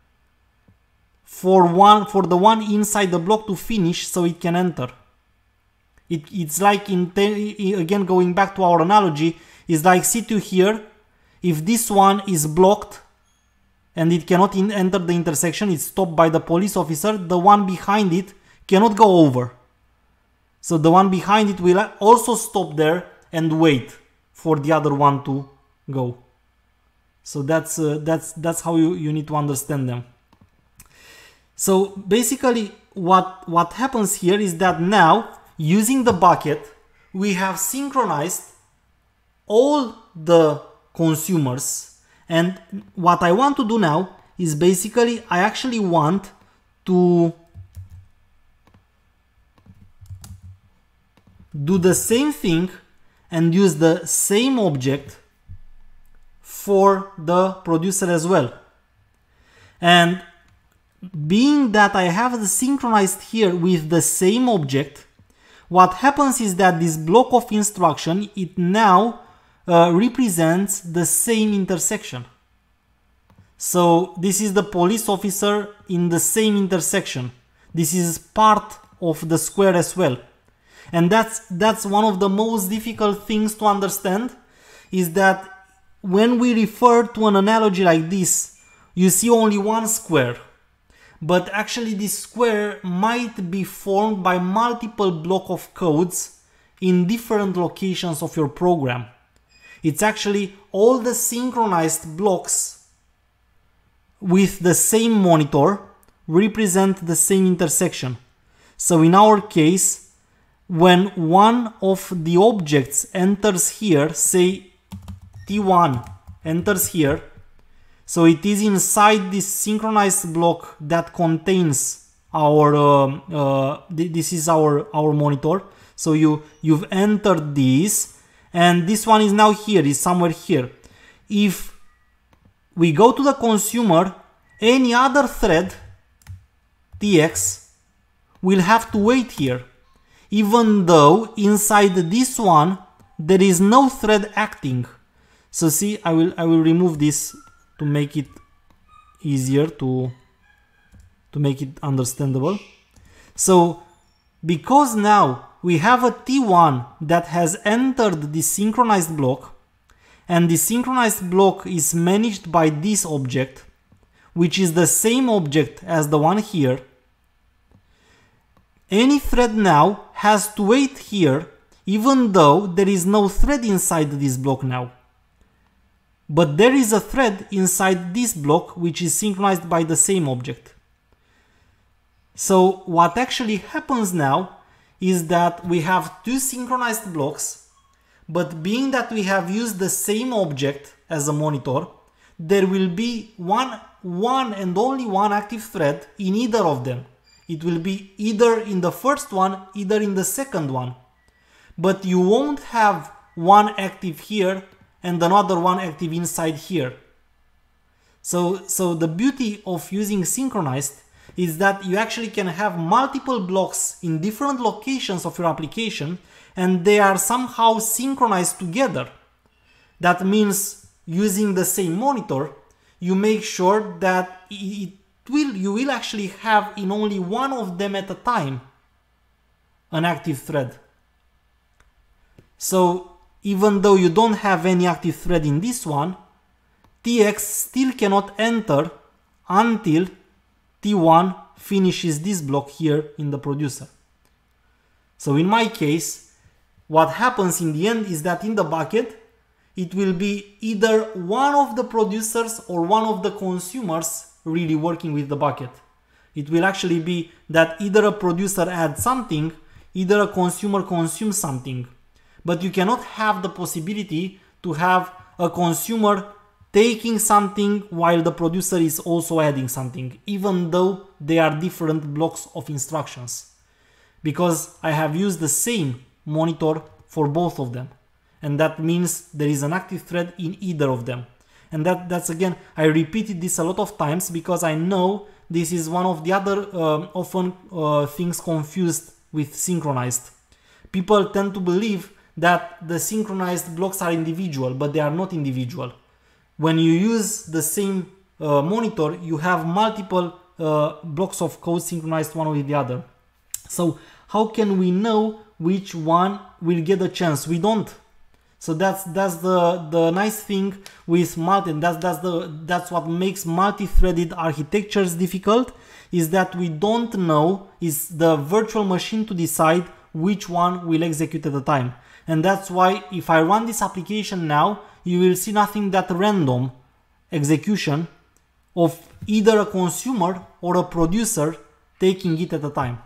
A: for one for the one inside the block to finish so it can enter. It, it's like, in again going back to our analogy, it's like C two here. If this one is blocked and it cannot in, enter the intersection, it's stopped by the police officer, the one behind it cannot go over. So the one behind it will also stop there and wait for the other one to go. So that's uh, that's that's how you, you need to understand them. So basically what what happens here is that now, using the bucket, we have synchronized all the consumers. And what I want to do now is basically I actually want to do the same thing and use the same object for the producer as well. And being that I have the synchronized here with the same object, what happens is that this block of instruction, it now uh, represents the same intersection. So this is the police officer in the same intersection. This is part of the square as well. And that's, that's one of the most difficult things to understand, is that when we refer to an analogy like this, you see only one square. But actually this square might be formed by multiple blocks of codes in different locations of your program. It's actually all the synchronized blocks with the same monitor represent the same intersection. So in our case, when one of the objects enters here, say T one enters here, so it is inside this synchronized block that contains our, uh, uh, th this is our, our monitor. So you, you've entered this, and this one is now here, is somewhere here. If we go to the consumer, any other thread, T X, will have to wait here, even though inside this one there is no thread acting. So see, I will, I will remove this to make it easier to, to make it understandable. So because now we have a T one that has entered the synchronized block, and the synchronized block is managed by this object, which is the same object as the one here, any thread now has to wait here, even though there is no thread inside this block now. But there is a thread inside this block which is synchronized by the same object. So what actually happens now is that we have two synchronized blocks, but being that we have used the same object as a monitor, there will be one, one and only one active thread in either of them. It will be either in the first one, either in the second one. But you won't have one active here and another one active inside here. So, so the beauty of using synchronized is that you actually can have multiple blocks in different locations of your application, and they are somehow synchronized together. That means using the same monitor, you make sure that it will, you will actually have in only one of them at a time an active thread. So even though you don't have any active thread in this one, T X still cannot enter until T one finishes this block here in the producer. So in my case, what happens in the end is that in the bucket, it will be either one of the producers or one of the consumers really working with the bucket. It will actually be that either a producer adds something, either a consumer consumes something. But you cannot have the possibility to have a consumer taking something while the producer is also adding something, even though they are different blocks of instructions. Because I have used the same monitor for both of them. And that means there is an active thread in either of them. And that, that's again, I repeated this a lot of times because I know this is one of the other uh, often uh, things confused with synchronized. People tend to believe that the synchronized blocks are individual, but they are not individual. When you use the same uh, monitor, you have multiple uh, blocks of code synchronized one with the other. So how can we know which one will get a chance? We don't. So that's that's the the nice thing with multi. That's that's the that's what makes multi-threaded architectures difficult, is that we don't know, is the virtual machine to decide which one will execute at a time. And that's why if I run this application now, you will see nothing but random execution of either a consumer or a producer taking it at a time.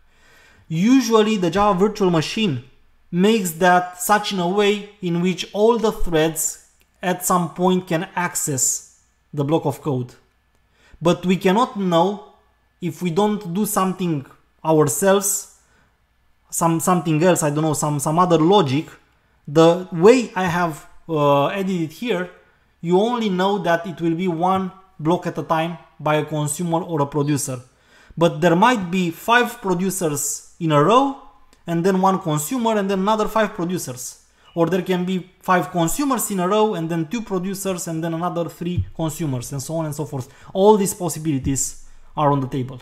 A: Usually the Java virtual machine makes that such in a way in which all the threads at some point can access the block of code. But we cannot know if we don't do something ourselves, some something else, I don't know, some, some other logic. The way I have uh, edited here, you only know that it will be one block at a time by a consumer or a producer. But there might be five producers in a row, and then one consumer, and then another five producers. Or there can be five consumers in a row, and then two producers, and then another three consumers, and so on and so forth. All these possibilities are on the table.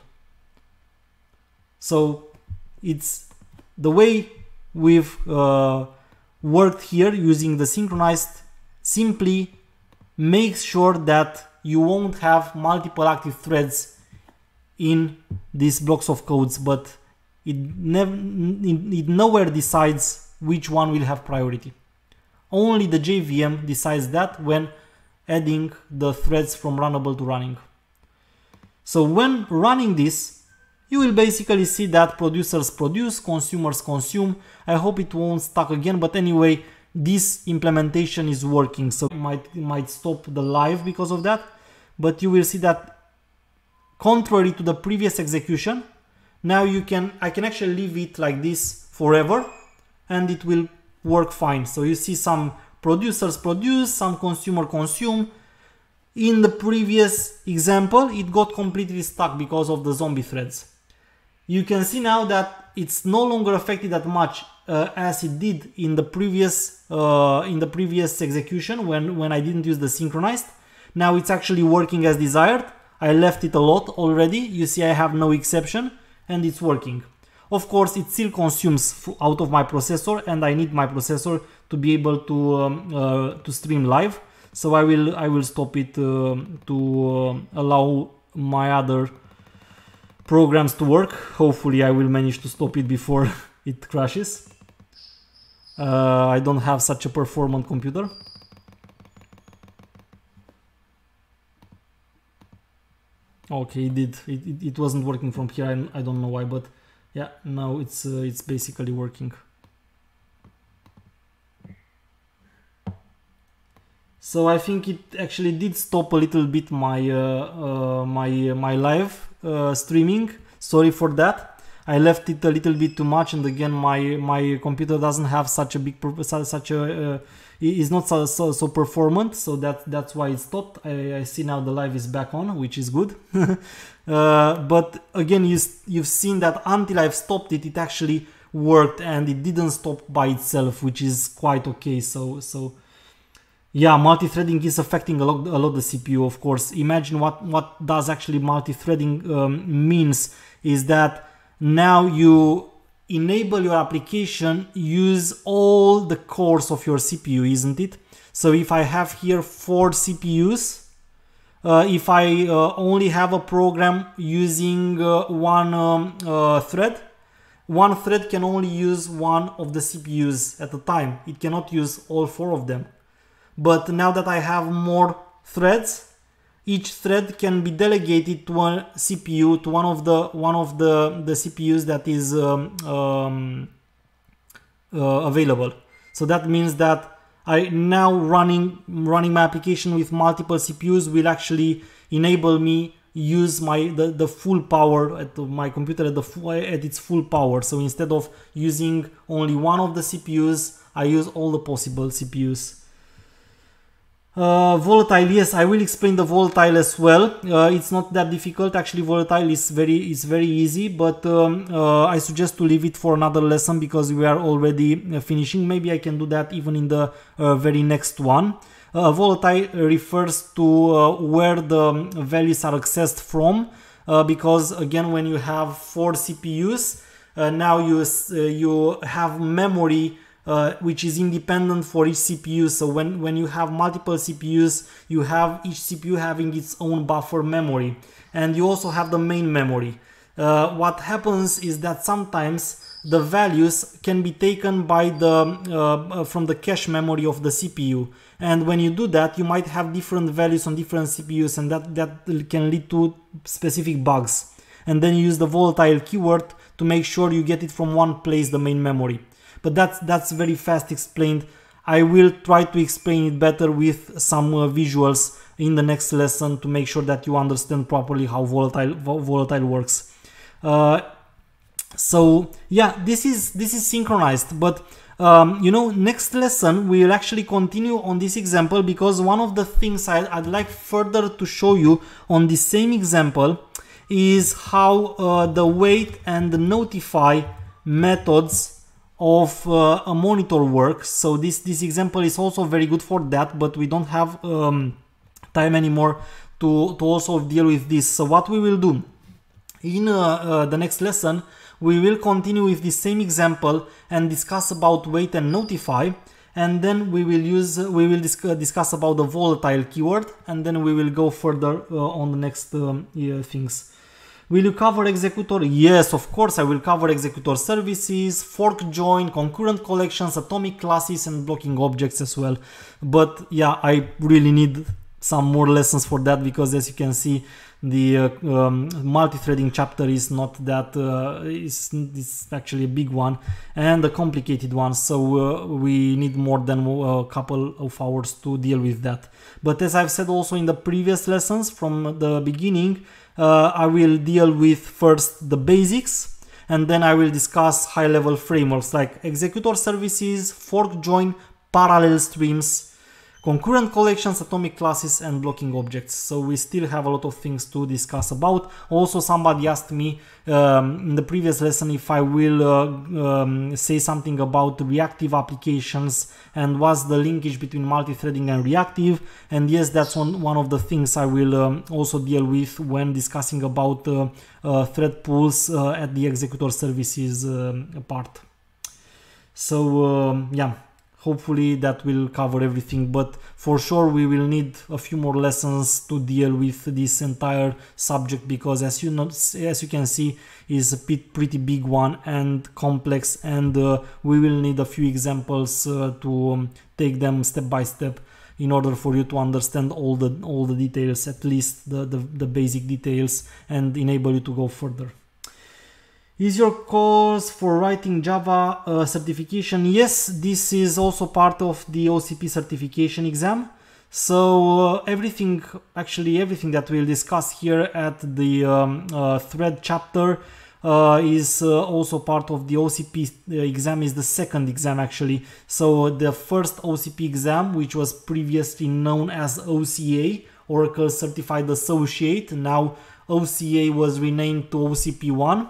A: So it's the way we've uh, worked here using the synchronized simply makes sure that you won't have multiple active threads in these blocks of codes, but it, never, it nowhere decides which one will have priority. Only the J V M decides that when adding the threads from runnable to running. So when running this, you will basically see that producers produce, consumers consume. I hope it won't stuck again, but anyway, this implementation is working. So it might, it might stop the live because of that, but you will see that contrary to the previous execution, now you can, I can actually leave it like this forever and it will work fine. So you see some producers produce, some consumer consume. In the previous example, it got completely stuck because of the zombie threads. You can see now that it's no longer affected that much uh, as it did in the previous uh, in the previous execution when, when I didn't use the synchronized. Now it's actually working as desired. I left it a lot already. You see I have no exception and it's working. Of course, it still consumes out of my processor and I need my processor to be able to um, uh, to stream live. So I will I will stop it uh, to uh, allow my other programs to work. Hopefully I will manage to stop it before it crashes. Uh, I don't have such a performant computer. Okay, it did. It, it, it wasn't working from here. I, I don't know why, but yeah, now it's uh, it's basically working. So I think it actually did stop a little bit my uh, uh, my my live uh, streaming. Sorry for that. I left it a little bit too much, and again, my my computer doesn't have such a big such a uh, is not so, so so performant. So that that's why it stopped. I, I see now the live is back on, which is good. uh, but again, you you've seen that until I've stopped it, it actually worked, and it didn't stop by itself, which is quite okay. So so. Yeah, multi-threading is affecting a lot, a lot the C P U, of course. Imagine what, what does actually multi-threading um, means is that now you enable your application use all the cores of your C P U, isn't it? So if I have here four C P Us, uh, if I uh, only have a program using uh, one um, uh, thread, one thread can only use one of the C P Us at a time. It cannot use all four of them. But now that I have more threads, each thread can be delegated to a C P U, to one of the one of the the C P Us that is um, um, uh, available. So that means that I now running running my application with multiple C P Us will actually enable me use my the, the full power at my computer at the full, at its full power. So instead of using only one of the C P Us, I use all the possible C P Us. Uh, volatile, yes, I will explain the volatile as well. Uh, it's not that difficult. Actually, volatile is very is very easy, but um, uh, I suggest to leave it for another lesson because we are already uh, finishing. Maybe I can do that even in the uh, very next one. Uh, volatile refers to uh, where the values are accessed from, uh, because again, when you have four C P Us, uh, now you uh, you have memory Uh, which is independent for each C P U. So when, when you have multiple C P Us, you have each C P U having its own buffer memory, and you also have the main memory. Uh, what happens is that sometimes the values can be taken by the uh, from the cache memory of the C P U, and when you do that, you might have different values on different C P Us, and that, that can lead to specific bugs. And then you use the volatile keyword to make sure you get it from one place, the main memory. But that's that's very fast explained. I will try to explain it better with some uh, visuals in the next lesson to make sure that you understand properly how volatile volatile works. Uh, so yeah, this is this is synchronized. But um, you know, next lesson we will actually continue on this example, because one of the things I, I'd like further to show you on the same example is how uh, the wait and the notify methods of uh, a monitor works. So this this example is also very good for that, but we don't have um, time anymore to, to also deal with this. So what we will do in uh, uh, the next lesson, we will continue with the same example and discuss about wait and notify, and then we will use we will dis discuss about the volatile keyword, and then we will go further uh, on the next um, yeah, things. Will you cover executor? Yes, of course I will cover executor services, fork join, concurrent collections, atomic classes, and blocking objects as well. But yeah, I really need some more lessons for that, because as you can see, the uh, um, multi-threading chapter is not that uh, is it's actually a big one and a complicated one, so uh, we need more than a couple of hours to deal with that. But as I've said also in the previous lessons from the beginning, uh, I will deal with first the basics, and then I will discuss high-level frameworks like executor services, fork join, parallel streams, concurrent collections, atomic classes, and blocking objects. So we still have a lot of things to discuss about. Also, somebody asked me um, in the previous lesson if I will uh, um, say something about reactive applications and what's the linkage between multi-threading and reactive. And yes, that's one, one of the things I will um, also deal with when discussing about uh, uh, thread pools uh, at the executor services um, part. So um, yeah. Hopefully that will cover everything, but for sure we will need a few more lessons to deal with this entire subject, because as you know, as you can see, is a pretty big one and complex, and uh, we will need a few examples uh, to um, take them step by step in order for you to understand all the all the details, at least the, the, the basic details, and enable you to go further. Is your course for writing Java uh, certification? Yes, this is also part of the O C P certification exam. So uh, everything, actually everything that we'll discuss here at the um, uh, thread chapter uh, is uh, also part of the O C P exam, is the second exam actually. So the first O C P exam, which was previously known as O C A, Oracle Certified Associate, now O C A was renamed to O C P one.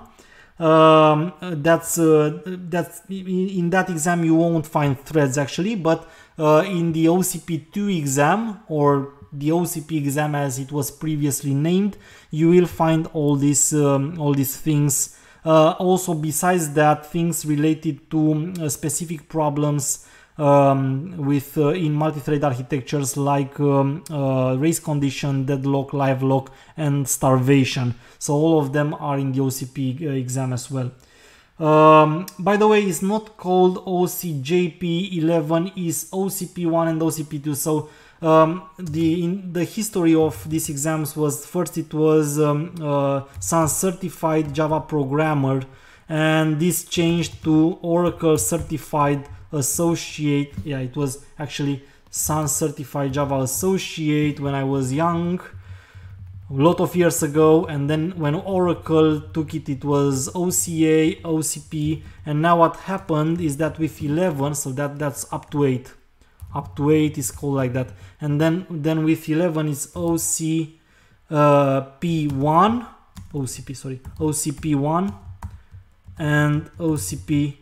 A: Um, that's uh, that's in that exam you won't find threads actually, but uh, in the O C P two exam, or the O C P exam as it was previously named, you will find all these um, all these things. Uh, also, besides that, things related to uh, specific problems um, with uh, in multi-thread architectures like um, uh, race condition, deadlock, live lock, and starvation. So all of them are in the O C P uh, exam as well. Um, by the way, it's not called O C J P eleven, is O C P one and O C P two. So um, the in the history of these exams was, first it was um, uh, Sun Certified Java Programmer, and this changed to Oracle Certified Associate. Yeah, it was actually Sun Certified Java Associate when I was young, a lot of years ago, and then when Oracle took it, it was O C A, O C P, and now what happened is that with eleven, so that that's up to eight, up to eight is called like that, and then then with eleven is O C P one, O C P, sorry, O C P one and O C P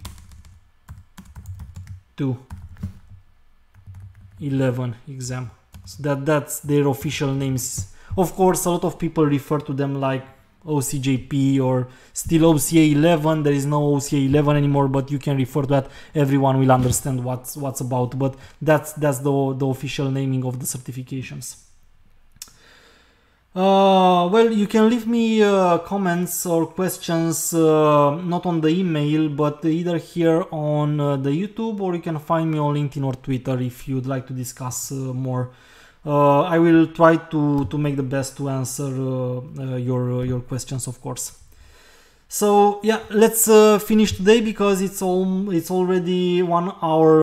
A: two, eleven exam. So that that's their official names. Of course, a lot of people refer to them like O C J P or still O C A eleven. There is no O C A eleven anymore, but you can refer to that. Everyone will understand what's what's about. But that's that's the the official naming of the certifications. Uh, well, you can leave me uh, comments or questions uh, not on the email, but either here on uh, the YouTube, or you can find me on LinkedIn or Twitter if you'd like to discuss uh, more. Uh, I will try to to make the best to answer uh, uh, your uh, your questions, of course. So yeah, let's uh, finish today because it's all it's already one hour.